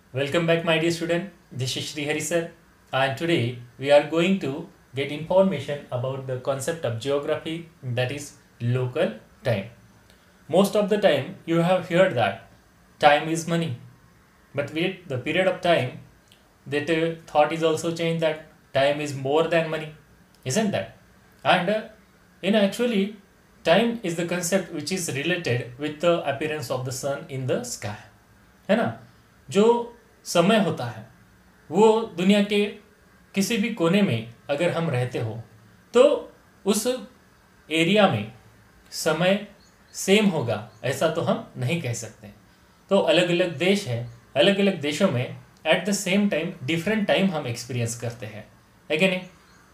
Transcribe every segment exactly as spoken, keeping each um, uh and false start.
Welcome back, my dear student. This is Sri Hari sir, and today we are going to get information about the concept of geography, that is local time. Most of the time, you have heard that time is money, but with the period of time, that uh, thought is also changed that time is more than money, isn't that? And uh, in actually, time is the concept which is related with the appearance of the sun in the sky, है ना? जो समय होता है वो दुनिया के किसी भी कोने में अगर हम रहते हो तो उस एरिया में समय सेम होगा ऐसा तो हम नहीं कह सकते। तो अलग अलग देश है, अलग अलग देशों में at the same time different time हम एक्सपीरियंस करते हैं, है कि नहीं?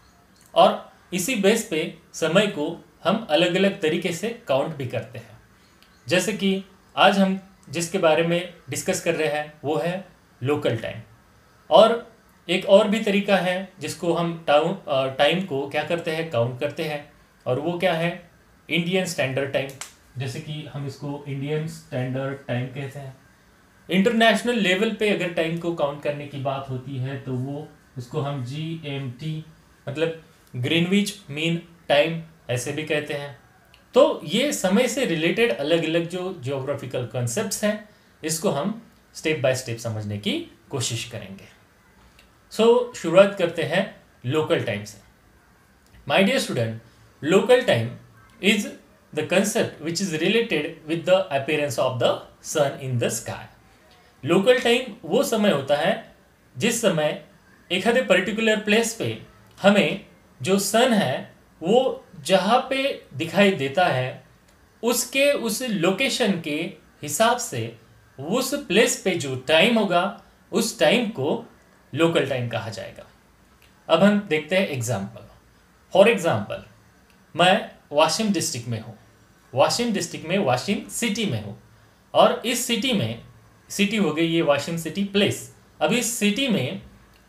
और इसी बेस पे समय को हम अलग अलग तरीके से काउंट भी करते हैं। जैसे कि आज हम जिसके बारे में डिस्कस कर रहे हैं वो है लोकल टाइम, और एक और भी तरीका है जिसको हम टाउन टाइम को क्या करते हैं, काउंट करते हैं, और वो क्या है, इंडियन स्टैंडर्ड टाइम। जैसे कि हम इसको इंडियन स्टैंडर्ड टाइम कहते हैं। इंटरनेशनल लेवल पे अगर टाइम को काउंट करने की बात होती है तो वो उसको हम जी एम टी मतलब ग्रीनविच मीन टाइम ऐसे भी कहते हैं। तो ये समय से रिलेटेड अलग अलग जो जियोग्राफिकल कॉन्सेप्ट्स हैं इसको हम स्टेप बाय स्टेप समझने की कोशिश करेंगे। सो so, शुरुआत करते हैं लोकल टाइम से। My dear student, local time is the concept which is related with the appearance of the sun in the sky. Local time वो समय होता है जिस समय एक आधे पर्टिकुलर प्लेस पे हमें जो सन है वो जहाँ पे दिखाई देता है उसके उस लोकेशन के हिसाब से उस प्लेस पे जो टाइम होगा उस टाइम को लोकल टाइम कहा जाएगा। अब हम देखते हैं एग्जाम्पल। फॉर एग्जाम्पल, मैं वाशिम डिस्ट्रिक्ट में हूँ, वाशिम डिस्ट्रिक्ट में वाशिम सिटी में हूँ, और इस सिटी में, सिटी हो गई ये वाशिम सिटी प्लेस। अब इस सिटी में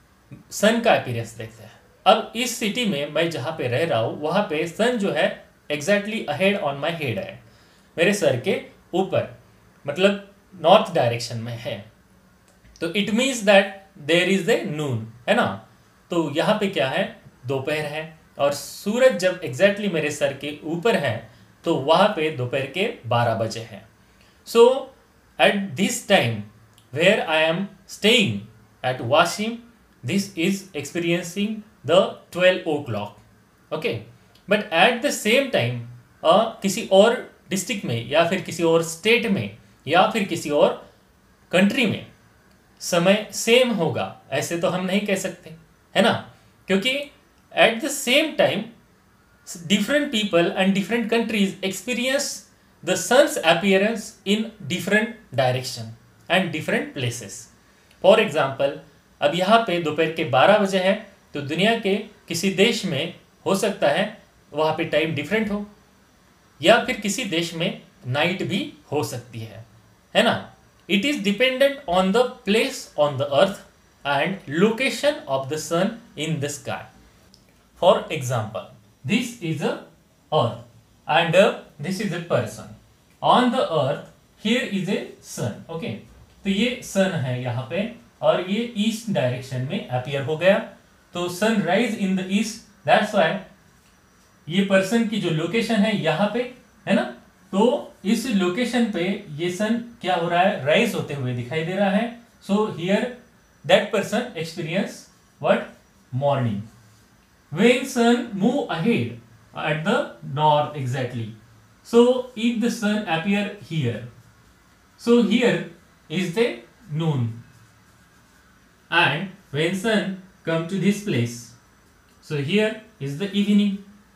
सन का अपीयरेंस देखते हैं। अब इस सिटी में मैं जहाँ पे रह रहा हूँ वहाँ पे सन जो है exactly ahead on my head है, मेरे सर के ऊपर, मतलब नॉर्थ डायरेक्शन में है। तो it means that there is a noon, है ना? तो यहाँ पे क्या है, दोपहर है, और सूरज जब एग्जैक्टली मेरे सर के ऊपर है तो वहाँ पे दोपहर के बारह बजे हैं। So at this time where I am staying at Washim, this is experiencing the twelve o'clock, okay. But at the same time किसी और डिस्ट्रिक्ट में या फिर किसी और स्टेट में या फिर किसी और कंट्री में समय सेम होगा ऐसे तो हम नहीं कह सकते, है ना? क्योंकि at the same time different people and different countries experience the sun's appearance in different direction and different places. For example, अब यहाँ पे दोपहर के बारह बजे है तो दुनिया के किसी देश में हो सकता है वहाँ पे टाइम डिफरेंट हो, या फिर किसी देश में नाइट भी हो सकती है, है ना? It is dependent on the place on the earth and location of the sun in the sky. For example, this is a earth and this is a person on the earth, here is a sun, okay. तो ये सन है यहाँ पे और ये east direction में appear हो गया, तो sun rise in the east, that's why ये पर्सन की जो लोकेशन है यहाँ पे, है ना? तो इस लोकेशन पे ये सन क्या हो रहा है, राइज होते हुए दिखाई दे रहा है। So here that person experience what, morning. When sun move ahead at the north exactly, so if the sun appear here, so here is the noon, and when sun come to this place, so here is the evening,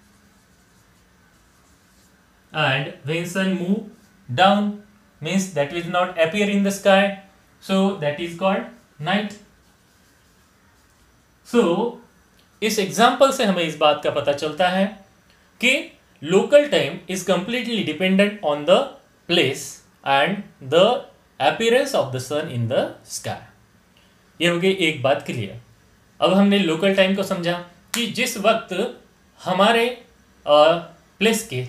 and when sun move down means that will not appear in the sky, so that is called night. so इस example से हमें इस बात का पता चलता है कि local time is completely dependent on the place and the appearance of the sun in the sky. ये हो गई एक बात क्लियर। अब हमने लोकल टाइम को समझा कि जिस वक्त हमारे प्लेस के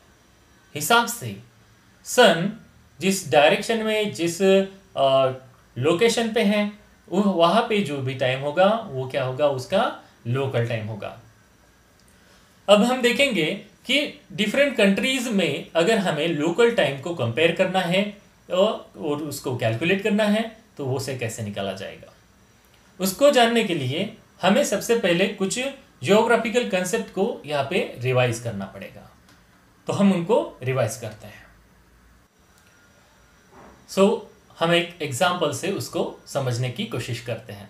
हिसाब से सन जिस डायरेक्शन में, जिस लोकेशन पे हैं वहां पे जो भी टाइम होगा वो क्या होगा, उसका लोकल टाइम होगा। अब हम देखेंगे कि डिफरेंट कंट्रीज में अगर हमें लोकल टाइम को कंपेयर करना है और उसको कैलकुलेट करना है तो वो से कैसे निकाला जाएगा। उसको जानने के लिए हमें सबसे पहले कुछ जियोग्राफिकल कंसेप्ट को यहाँ पे रिवाइज करना पड़ेगा, तो हम उनको रिवाइज करते हैं। सो so, हम एक एग्जाम्पल से उसको समझने की कोशिश करते हैं।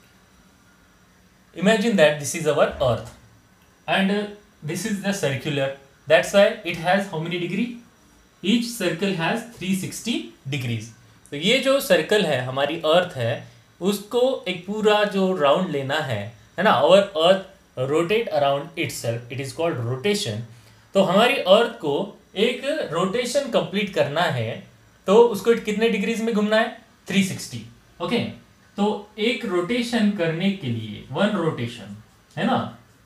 Imagine that this is our earth and this is the circular, that's why it has how many degree, each circle has three sixty degrees. तो ये जो सर्कल है हमारी अर्थ है उसको एक पूरा जो राउंड लेना है है ना, our earth rotate around itself, it is called rotation. तो हमारी अर्थ को एक रोटेशन कंप्लीट करना है तो उसको कितने डिग्रीज में घूमना है, थ्री सिक्सटी। ओके, तो एक रोटेशन करने के लिए वन रोटेशन है ना,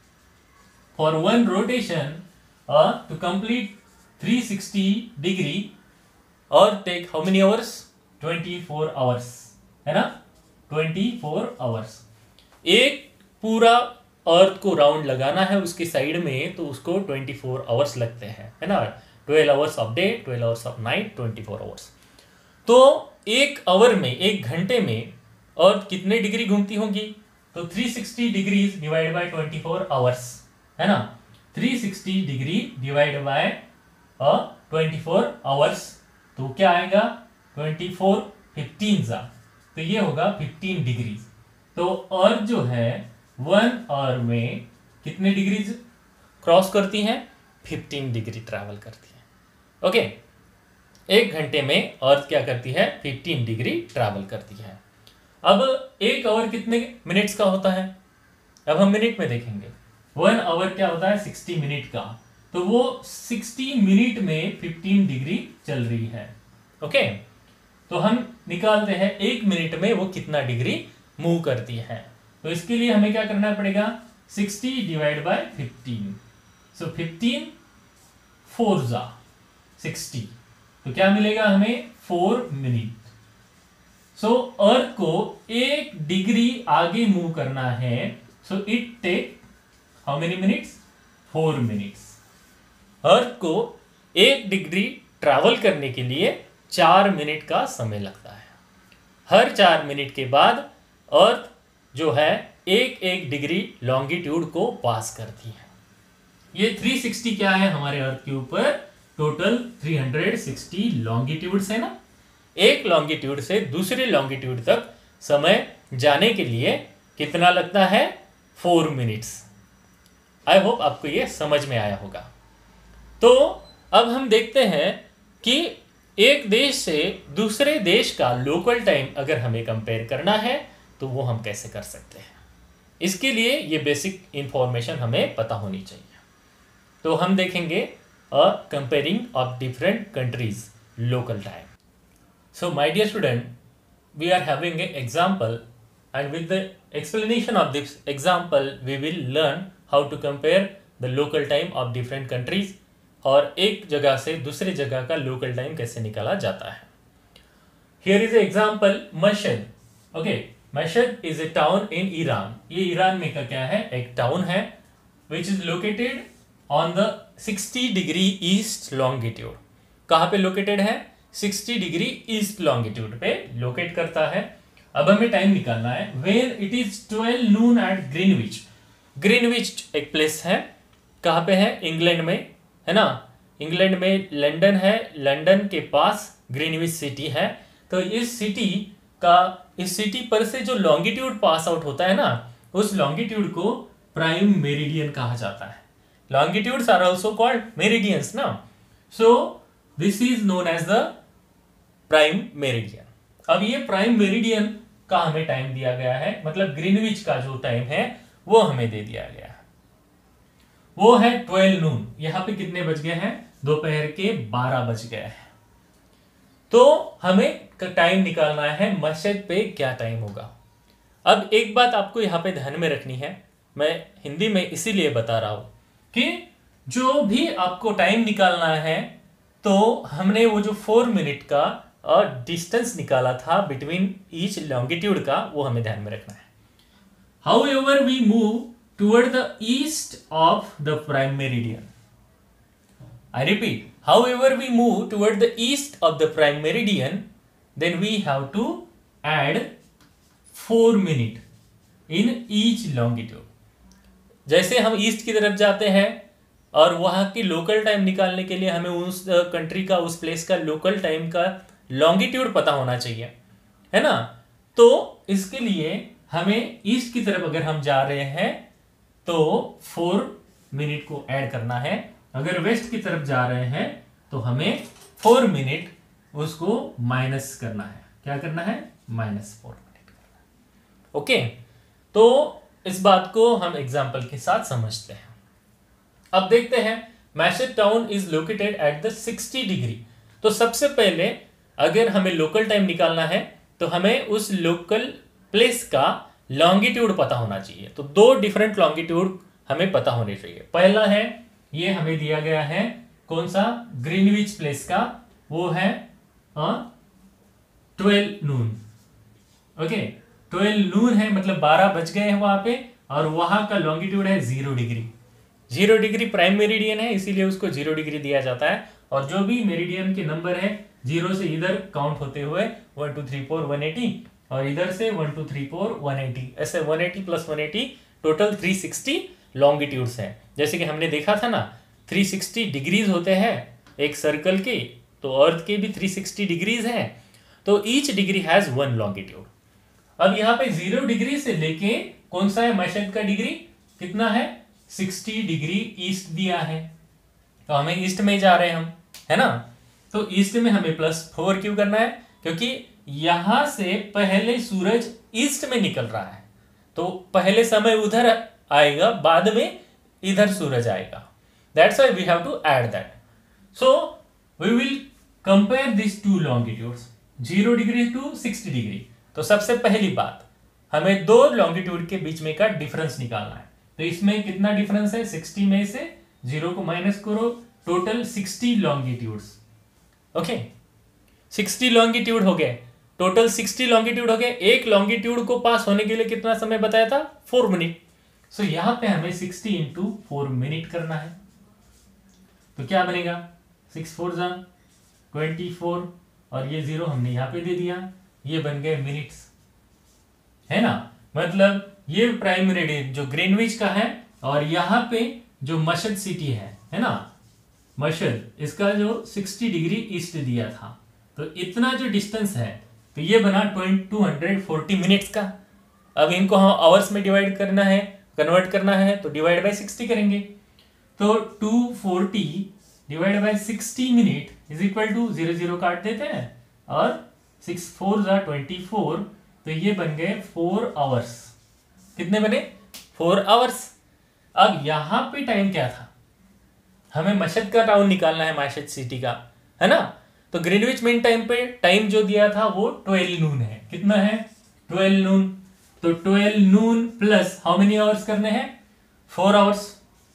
for one rotation to complete three sixty degree और take how many hours, twenty four hours है ना, ट्वेंटी फोर आवर्स। एक पूरा अर्थ को राउंड लगाना है उसके साइड में तो उसको ट्वेंटी फोर आवर्स लगते हैं है ना, twelve hours of day, twelve hours of night, twenty four hours. तो एक आवर में, एक घंटे में अर्थ कितने डिग्री घूमती होगी, तो three sixty degrees divide by twenty four hours है ना, three sixty degree divide by twenty four hours, तो क्या आएगा ट्वेंटी फोर फिफ्टीन सा, तो ये होगा फिफ्टीन डिग्रीज। तो अर्थ जो है वन आवर में कितने डिग्रीज क्रॉस करती हैं, फिफ्टीन डिग्री ट्रैवल करती है। ओके, एक घंटे में अर्थ क्या करती है, फिफ्टीन डिग्री ट्रैवल करती है। अब एक आवर कितने मिनट्स का होता है, अब हम मिनट में देखेंगे। वन आवर क्या होता है, सिक्सटी मिनट का, तो वो सिक्सटी मिनट में फिफ्टीन डिग्री चल रही है। ओके, तो हम निकालते हैं एक मिनट में वो कितना डिग्री मूव करती है। तो इसके लिए हमें क्या करना पड़ेगा, sixty divide by fifteen, so fifteen four जा सिक्सटी, तो क्या मिलेगा हमें, फोर मिनट। सो अर्थ को एक डिग्री आगे मूव करना है, so it take how many minutes, four minutes. Earth को एक डिग्री ट्रैवल करने के लिए चार मिनट का समय लगता है। हर चार मिनट के बाद अर्थ जो है एक एक डिग्री लॉन्गिट्यूड को पास करती है। ये थ्री सिक्सटी क्या है हमारे अर्थ के ऊपर, total three hundred sixty longitudes है ना। एक लॉन्गिट्यूड से दूसरे लॉन्गिट्यूड तक समय जाने के लिए कितना लगता है, फोर मिनट्स। आई होप आपको ये समझ में आया होगा। तो अब हम देखते हैं कि एक देश से दूसरे देश का लोकल टाइम अगर हमें कंपेयर करना है तो वो हम कैसे कर सकते हैं। इसके लिए ये बेसिक इंफॉर्मेशन हमें पता होनी चाहिए। तो हम देखेंगे a comparing of different countries local time. So my dear student, we are having a example and with the explanation of this example we will learn how to compare the local time of different countries, और एक जगह से दूसरे जगह का local time कैसे निकाला जाता है। Here is example Mashhad. Okay, Mashhad is a town in Iran. ये ईरान में का क्या है, एक टाउन है which is located on the sixty degree east longitude. कहां पे लोकेटेड है, सिक्सटी डिग्री ईस्ट लॉन्गिट्यूड पे लोकेट करता है। अब हमें टाइम निकालना है when it is twelve noon at Greenwich. Greenwich एक प्लेस है, कहां पे है, इंग्लैंड में है ना। इंग्लैंड में लंदन है, लंदन के पास ग्रीनविच सिटी है। तो इस सिटी का, इस सिटी पर से जो लॉन्गिट्यूड पास आउट होता है ना, उस लॉन्गिट्यूड को प्राइम मेरिडियन कहा जाता है। Longitudes are also called meridians ना, so this is known as the prime meridian. अब ये प्राइम मेरिडियन का हमें टाइम दिया गया है, मतलब ग्रीनविच का जो टाइम है वो हमें दे दिया गया है, वो है ट्वेल्व नून। यहां पे कितने बज गए हैं, दोपहर के बारह बज गए हैं। तो हमें टाइम निकालना है मशहद पे क्या टाइम होगा। अब एक बात आपको यहां पे ध्यान में रखनी है, मैं हिंदी में इसीलिए बता रहा हूं कि जो भी आपको टाइम निकालना है तो हमने वो जो फोर मिनट का डिस्टेंस निकाला था बिटवीन ईच लॉन्गिट्यूड का, वो हमें ध्यान में रखना है. However, we move toward the east of the prime meridian. I repeat, however we move toward the east of the prime meridian, then we have to add four minute in each longitude. जैसे हम east की तरफ जाते हैं और वहाँ की local time निकालने के लिए हमें उस कंट्री का, उस प्लेस का लोकल टाइम का लॉन्गिट्यूड पता होना चाहिए, है ना. तो इसके लिए हमें ईस्ट की तरफ अगर हम जा रहे हैं तो फोर मिनट को ऐड करना है. अगर वेस्ट की तरफ जा रहे हैं तो हमें फोर मिनट उसको माइनस करना है. क्या करना है? माइनस फोर मिनट करना है. ओके, तो इस बात को हम एग्जाम्पल के साथ समझते हैं. अब देखते हैं, Mashhad town is located at the sixty degree. तो सबसे पहले अगर हमें लोकल टाइम निकालना है तो हमें उस लोकल प्लेस का लॉन्गिट्यूड पता होना चाहिए. तो दो डिफरेंट लॉन्गिट्यूड हमें पता होने चाहिए. पहला है, ये हमें दिया गया है कौन सा, ग्रीनविच प्लेस का, वो है twelve noon. Okay, twelve noon है मतलब बारह बज गए हैं वहां पे, और वहां का लॉन्गिट्यूड है zero degree. Zero degree prime meridian है, इसीलिए उसको जीरो डिग्री दिया जाता है. और जो भी मेरिडियन के नंबर है जीरो से इधर काउंट होते हुए one two three four one eighty, और इधर से one two three four one eighty, ऐसे one eighty plus one eighty total three sixty longitudes हैं. जैसे कि हमने देखा था ना, थ्री सिक्सटी डिग्रीज होते हैं एक सर्कल के, तो अर्थ के भी थ्री सिक्सटी डिग्रीज हैं. तो each degree has one longitude. अब यहाँ पे जीरो डिग्री से लेके कौन सा है मैशेट का डिग्री, कितना है, सिक्सटी डिग्री ईस्ट दिया है. तो हमें ईस्ट में जा रहे हैं हम, है ना. तो ईस्ट में हमें प्लस फोर क्यों करना है, क्योंकि यहां से पहले सूरज ईस्ट में निकल रहा है, तो पहले समय उधर आएगा, बाद में इधर सूरज आएगा. That's why we have to add that. So we will compare this two longitudes, zero degree to sixty degree. तो सबसे पहली बात, हमें दो लॉन्गिट्यूड के बीच में का डिफरेंस निकालना है. तो इसमें कितना डिफरेंस है, सिक्सटी में से जीरो को माइनस करो, total sixty longitudes. Okay, sixty longitude हो गए, टोटल सिक्सटी लॉन्गिट्यूड हो गए. एक लॉन्गिट्यूड को पास होने के लिए कितना समय बताया था, फोर मिनट. सो यहां पे हमें सिक्सटी इंटू फोर मिनट करना है. तो क्या बनेगा, सिक्स फोर जा ट्वेंटी फोर, और ये जीरो हमने यहां पे दे दिया, ये बन गए मिनट्स, है ना. मतलब ये प्राइम मेरिडियन जो ग्रीनविच का है, और यहाँ पे जो मशद सिटी है है ना, मशद, इसका जो सिक्सटी डिग्री ईस्ट दिया था. तो इतना जो डिस्टेंस है, तो ये बना टू हंड्रेड फोर्टी मिनट्स का. अब इनको हम आवर्स में डिवाइड करना है, कन्वर्ट करना है, तो डिवाइड बाय सिक्सटी करेंगे. तो two forty divide by sixty minute is equal to zero zero काट देते हैं, और सिक्स फोर जा ट्वेंटी फोर, तो ये बन गए फोर आवर्स. कितने बने, फोर आवर्स. अब यहां पे टाइम क्या था, हमें मशद का टाउन निकालना है, मशद सिटी का, है ना. तो ग्रीनविच मीन टाइम पे टाइम जो दिया था वो ट्वेल्व नून है. कितना है, ट्वेल्व नून. तो twelve noon plus how many hours करने हैं, फोर आवर्स.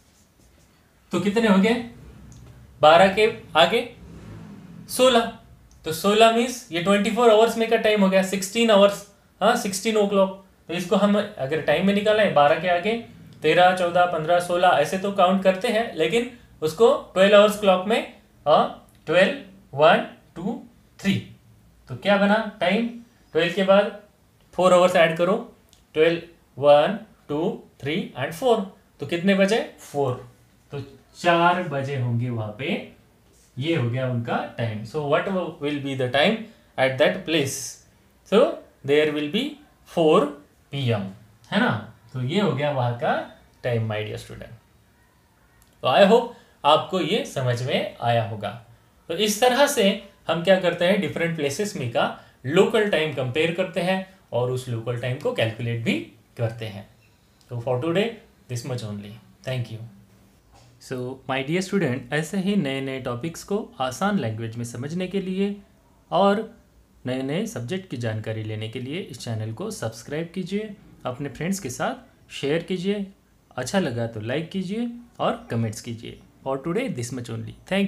तो कितने हो गए, बारह के आगे सोलह. तो सोलह मीन्स ये ट्वेंटी फोर आवर्स में का टाइम हो गया, सिक्सटीन आवर्स, हाँ सिक्सटीन ओ क्लॉक. तो इसको हम अगर टाइम में निकालना है, बारह के आगे तेरह चौदह पंद्रह सोलह ऐसे तो काउंट करते हैं, लेकिन उसको ट्वेल्व आवर्स क्लॉक में ट्वेल्व वन टू थ्री. तो क्या बना टाइम, ट्वेल्व के बाद फोर आवर्स ऐड करो, twelve one two three and four. तो कितने बजे, फोर. तो चार बजे होंगे वहां पे. ये हो गया उनका time. So what will be the time at that place, so there will be four P M, है ना. तो ये हो गया वहां का टाइम माय डियर स्टूडेंट. तो आई होप आपको ये समझ में आया होगा. तो इस तरह से हम क्या करते हैं, डिफरेंट प्लेसेस में का लोकल टाइम कंपेयर करते हैं और उस लोकल टाइम को कैलकुलेट भी करते हैं. तो for today this much only. Thank you. So my dear student, ऐसे ही नए नए टॉपिक्स को आसान लैंग्वेज में समझने के लिए और नए नए सब्जेक्ट की जानकारी लेने के लिए इस चैनल को सब्सक्राइब कीजिए, अपने फ्रेंड्स के साथ शेयर कीजिए, अच्छा लगा तो लाइक कीजिए और कमेंट्स कीजिए. For today this much only. Thank